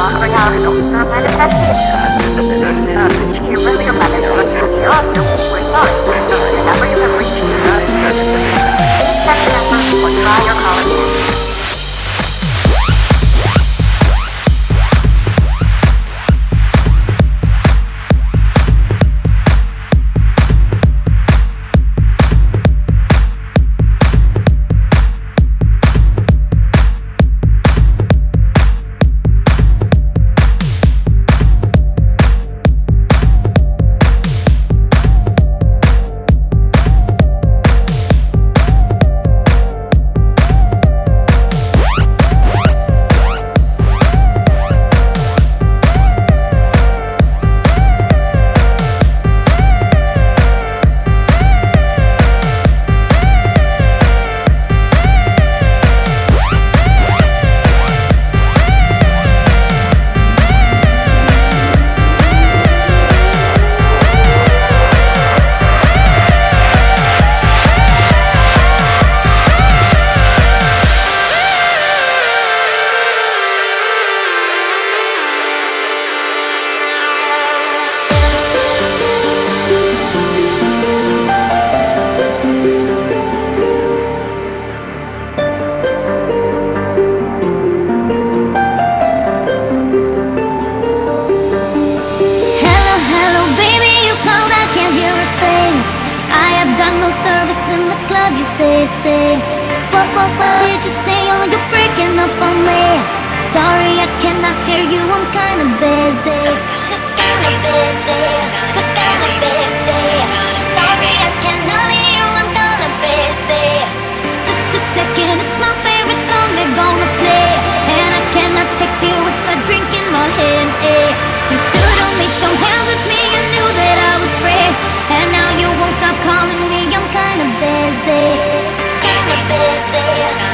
What did you say? Oh, you're breaking up on me. Sorry, I cannot hear you, I'm kinda busy. Kinda busy, kinda busy. Sorry, I cannot hear you, I'm kinda busy. Just a second, it's my favorite song they're gonna play. And I cannot text you with a drink in my hand, eh. You should've made some hands with me, you knew that I was free. And now you won't stop calling me, I'm kinda busy. Kinda busy.